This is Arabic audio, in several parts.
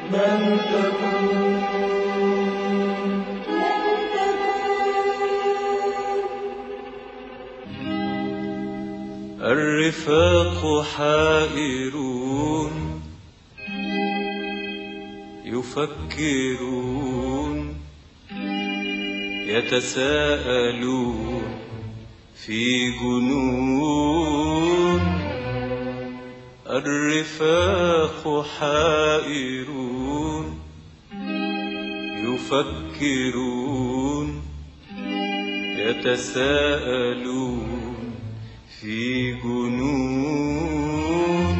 لن تكون الرفاق حائرون يفكرون يتساءلون في جنون. الرفاق حائرون يفكرون يتساءلون في جنون.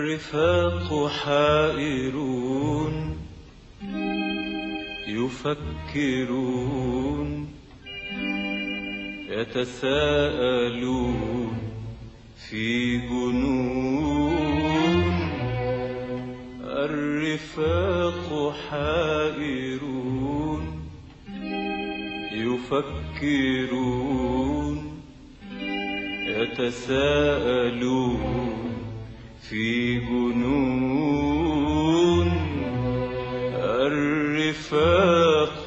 الرفاق حائرون يفكرون يتساءلون في جنون. الرفاق حائرون يفكرون يتساءلون في جنون. الرفاق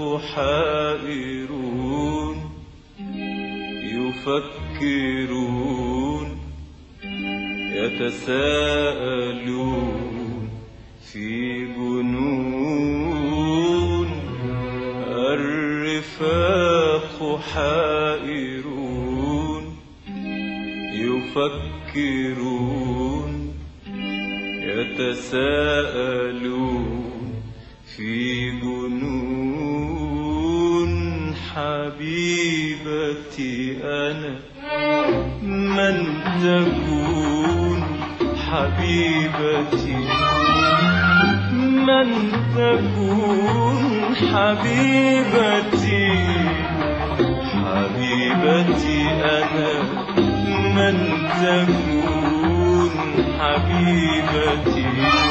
حائرون يفكرون يتساءلون في جنون. الرفاق حائرون يفكرون يتساءلون في جنون. حبيبتي أنا من تكون؟ حبيبتي من تكون؟ حبيبتي حبيبتي أنا من تكون؟ حبيبتي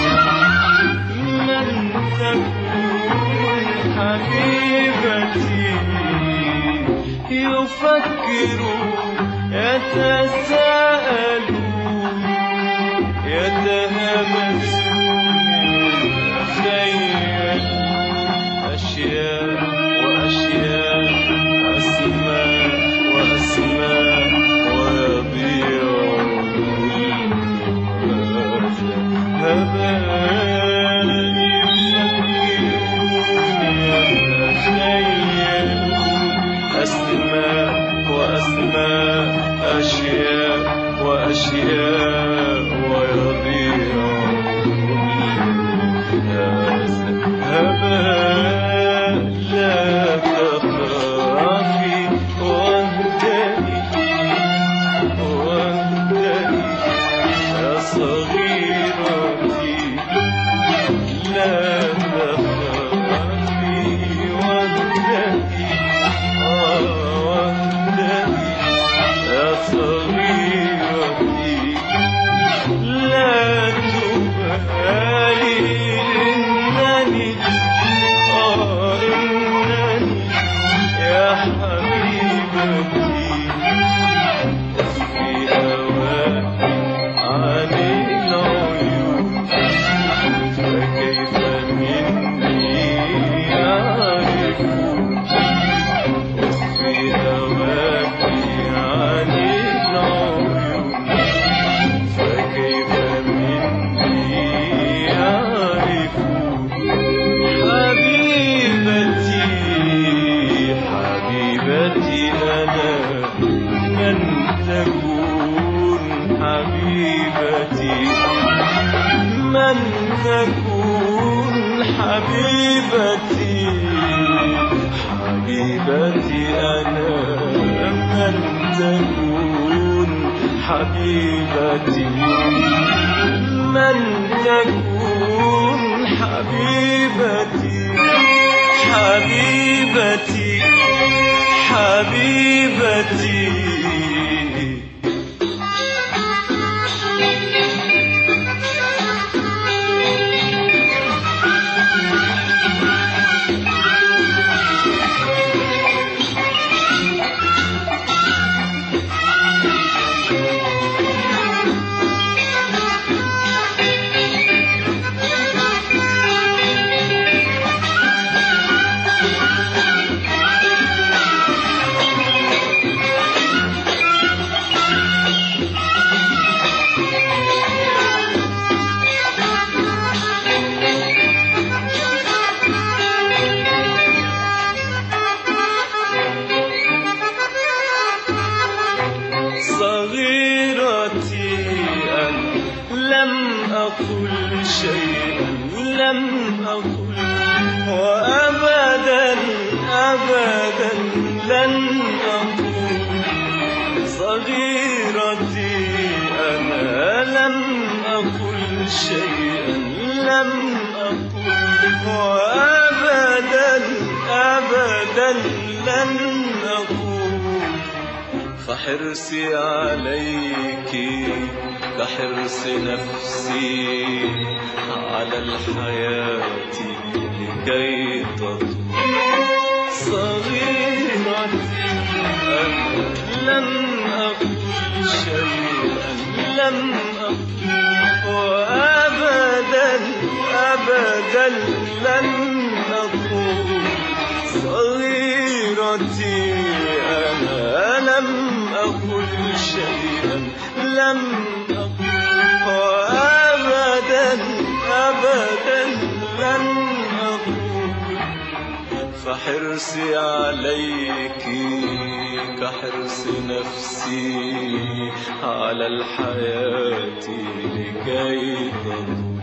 من تكون؟ حبيبتي يفكرون يتساءلون يتهمسون يتخيلون أشياء وأشياء أسماء وأسماء ويضيع هباء. أسماء وأسماء أشياء وأشياء ويضيع هذا هباء. لا تخافي واهدئي واهدئي يا صغيرتي. لا تخافي واهدئي واهدئي يا صغيرتي. لا تبالي إنني إنني يا حبيبتي أخفي هواكي عن العيون. فكيف مني يعرفون؟ أخفي هواكي عن العيون. فكيف مني يعرفون؟ حبيبتي حبيبتي أنا من تكون؟ حبيبتي من تكون؟ حبيبتي حبيبتي أنا من تكون؟ حبيبتي من تكون؟ حبيبتي حبيبتي حبيبتي. صغيرتي أنا لم أقل شيئا لم أقل وأبدا أبدا لن أقول. صغيرتي أنا لم أقل شيئا لم أقل وأبدا أبدا لن أقول. فحرصي عليك كحرص نفسي على الحياة لكي تطول. صغيرتي أنا لم أقل شيئا لم أقل وأبدا أبدا لن أقول. صغيرتي أنا لم أقل شيئا لم أقل وأبدا أبدا لن أقول. فحرصي عليك كحرص نفسي على الحياة لكي تطول.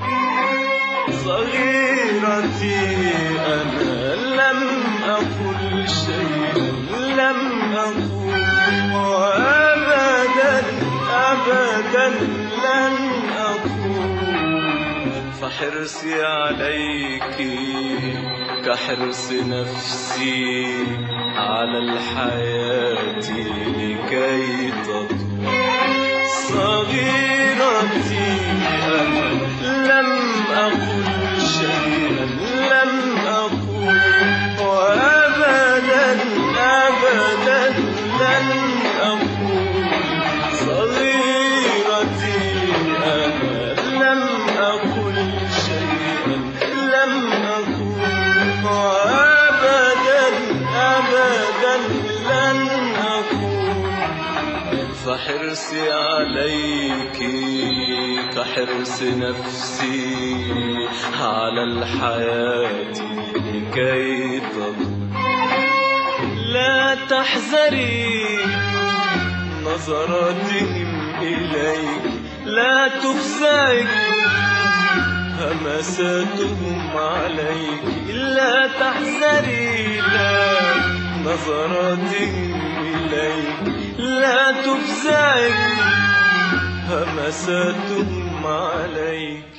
صغيرتي أنا لم أقل شيئا لم أقل وأبدا أبدا لن أقول. فحرصي عليك كحرص نفسي على الحياة لكي تطول. صغيرتي أنا لم أقل شيئا لم أقل وأبدا أبدا لن أقول. صغيرتي أنا لم أقل شيئا لم أقل وأبدا أبدا لن أقول. فحرصي عليك كحرص نفسي على الحياة لكي تطول. لا تحذري نظراتهم إليك لا تفزعك همساتهم عليك. لا تحذري لا نظراتهم إليك لا تفزعك همساتهم عليك.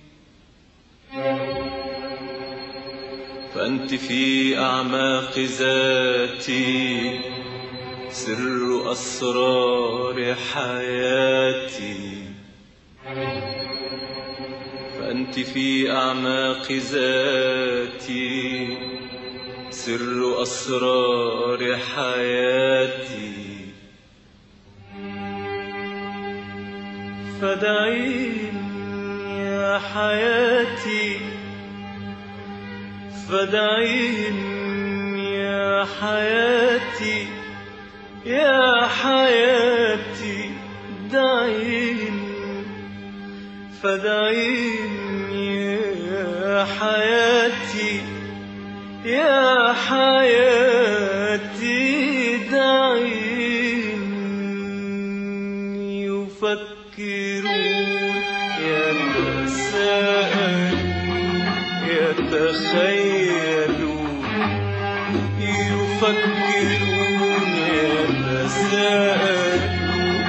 فأنت في أعماق ذاتي سر أسرار حياتي. فأنت في أعماق ذاتي سر أسرار حياتي. فدعيني يا حياتي فدعيني يا حياتي يا حياتي دعيني. فدعيني يا حياتي يا حياتي دعيني. يفكرون يتساءلون يتخيلون. يفكرون يتساءلون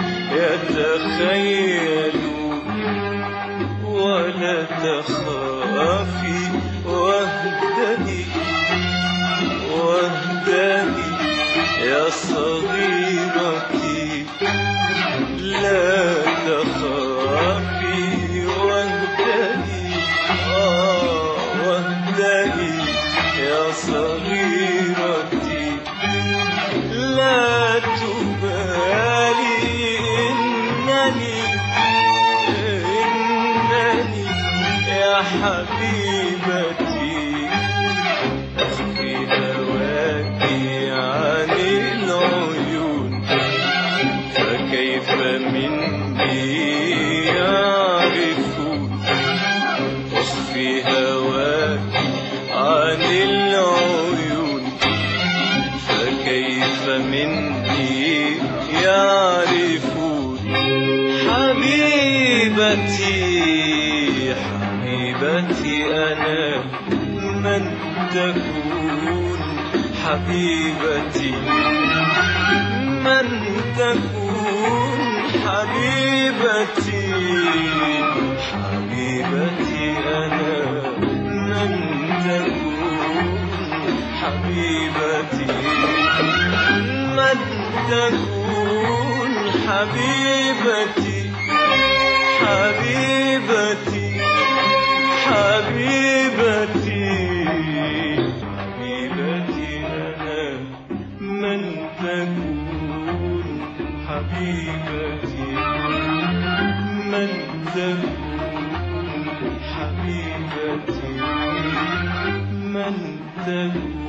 يتخيلون. ولا تخافي واهدئي واهدئي يا صغيرتي. لا تخافي واهدئي واهدئي يا صغيرتي. لا تبالي إنني يا حبيبتي أخفي هواك عن العيون. فكيف مني يعرفون. أخفي هواك عن العيون. فكيف مني يعرفون. حبيبتي حبيبتي أنا من تكون حبيبتي من تكون حبيبتي حبيبتي أنا من تكون حبيبتي من تكون حبيبتي حبيبتي حبيبتي حبيبتي أنا من تكون حبيبتي من تكون حبيبتي من تكون